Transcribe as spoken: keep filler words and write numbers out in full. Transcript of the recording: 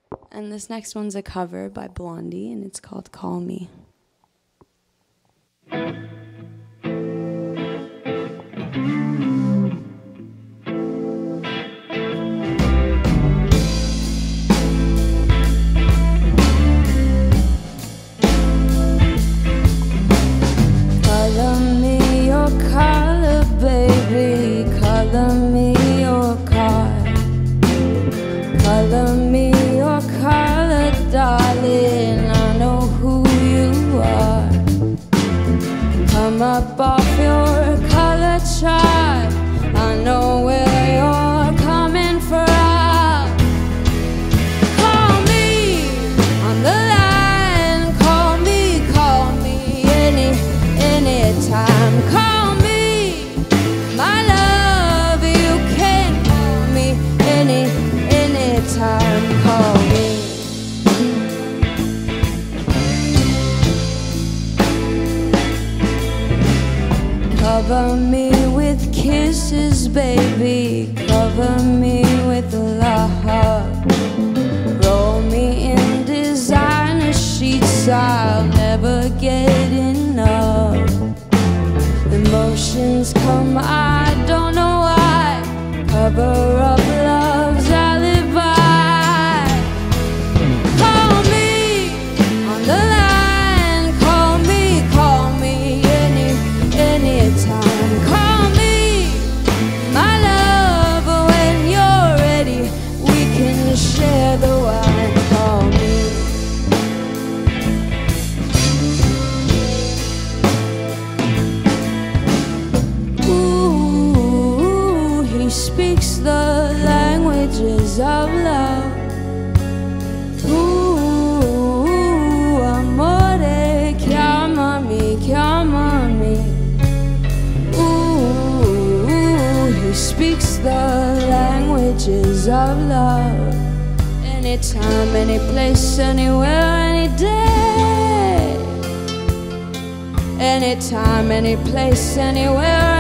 And this next one's a cover by Blondie, and it's called Call Me. Color me your color, baby. Color me your car. Color me your color, darling. I know who you are. Come up off your color chart. I know where you're coming from. Call me on the line. Call me, call me any, anytime. Call me, my love. You can call me any, anytime. Call me. Cover me with kisses, baby. Cover me with love. Roll me in designer sheets. I'll never get enough. Emotions come, I don't know why. Cover up love's alibi. Call me on the line. Call me, call me any, anytime. Call me, my love. When you're ready, we can share the wine. Call me. Ooh, he speaks the languages of love. Ooh, amore, chiamami, chiamami. Ooh, he speaks the languages of love. Anytime, any place, anywhere, any day. Anytime, any place, anywhere,